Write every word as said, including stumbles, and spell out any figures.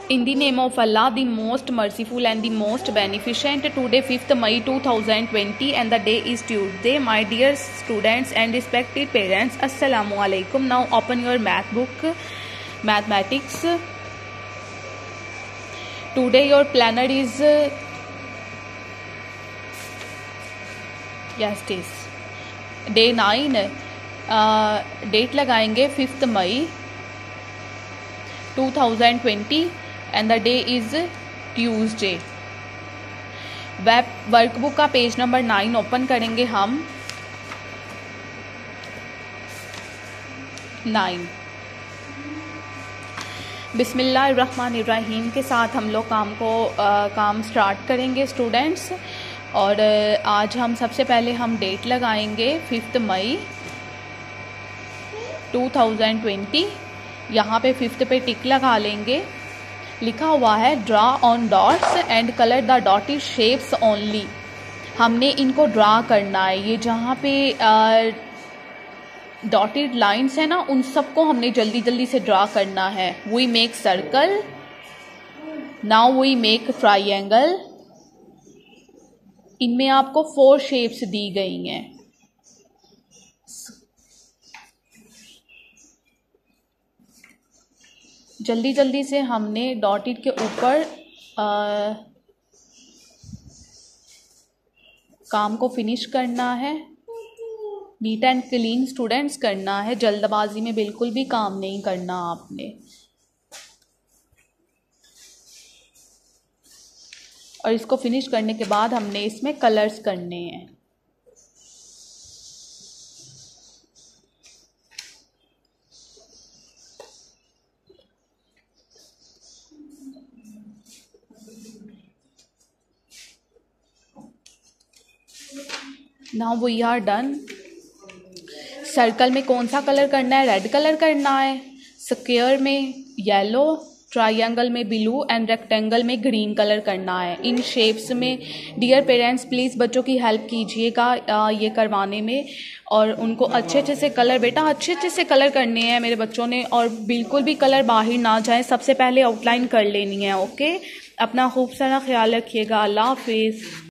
In the name of Allah, the most merciful and the most beneficent. Today fifth May two thousand twenty and the day is Tuesday. My dear students and respected parents, Assalamu alaikum. Now open your math book, mathematics. Today your planner is uh, yes this day nine. uh, date लगाएंगे fifth May two thousand twenty and the day is Tuesday. Web workbook का page number nine open करेंगे हम. Nine. बिस्मिल्लाहिर्रहमानिर्रहीम के साथ हम लोग काम को आ, काम स्टार्ट करेंगे स्टूडेंट्स. और आज हम सबसे पहले हम डेट लगाएंगे fifth May two thousand twenty. यहाँ पे फिफ्थ पे टिक लगा लेंगे. लिखा हुआ है draw on dots and colour the dotted shapes only. हमने इनको ड्रा करना है. ये जहाँ पे डॉटेड लाइंस है ना, उन सबको हमने जल्दी जल्दी से ड्रा करना है. We make circle. Now we make triangle. इनमें आपको फोर शेप्स दी गई हैं. जल्दी जल्दी से हमने डॉटेड के ऊपर काम को फिनिश करना है. नीट एंड क्लीन स्टूडेंट्स करना है. जल्दबाजी में बिल्कुल भी काम नहीं करना आपने. और इसको फिनिश करने के बाद हमने इसमें कलर्स करने हैं. Now we are done. Circle में कौन सा कलर करना है? रेड कलर करना है. स्क्वायर में येलो, ट्रायंगल में ब्लू एंड रेक्टेंगल में ग्रीन कलर करना है. इन शेप्स में डियर पेरेंट्स प्लीज़ बच्चों की हेल्प कीजिएगा ये करवाने में. और उनको अच्छे अच्छे से कलर, बेटा अच्छे अच्छे से कलर करने हैं मेरे बच्चों ने. और बिल्कुल भी कलर बाहर ना जाए. सबसे पहले आउटलाइन कर लेनी है. ओके, अपना खूब सारा ख्याल रखिएगा. अल्लाह हाफिज़.